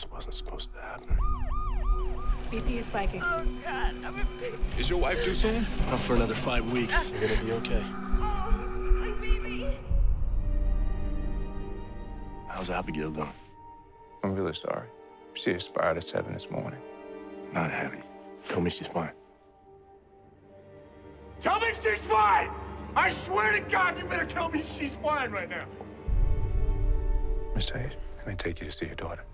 This wasn't supposed to happen. BP is spiking. Oh, God, I'm in pain. Is your wife too soon? Not for another 5 weeks. You're gonna be okay. Oh, my baby. How's Abigail doing? I'm really sorry. She expired at 7 this morning. Not heavy. Tell me she's fine. Tell me she's fine! I swear to God, you better tell me she's fine right now. Miss Hayes, let me take you to see your daughter.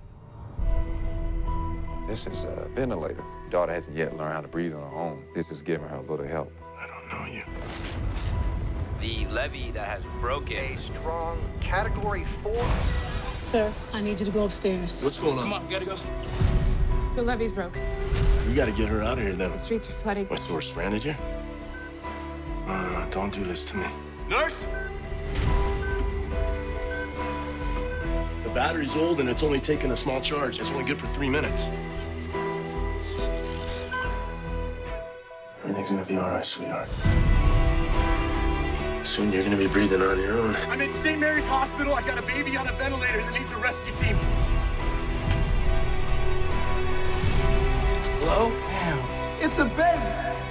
This is a ventilator. Your daughter hasn't yet learned how to breathe on her own. This is giving her a little help. I don't know you. The levee that has broken. A strong Category 4. Sir, I need you to go upstairs. What's going on? Come on, gotta go. The levee's broke. We gotta get her out of here, then. The streets are flooding. Wait, so we're stranded here? No, don't do this to me. Nurse! The battery's old and it's only taking a small charge. It's only good for 3 minutes. Everything's gonna be all right, sweetheart. Soon you're gonna be breathing on your own. I'm in St. Mary's Hospital. I got a baby on a ventilator that needs a rescue team. Hello? Damn, it's a baby.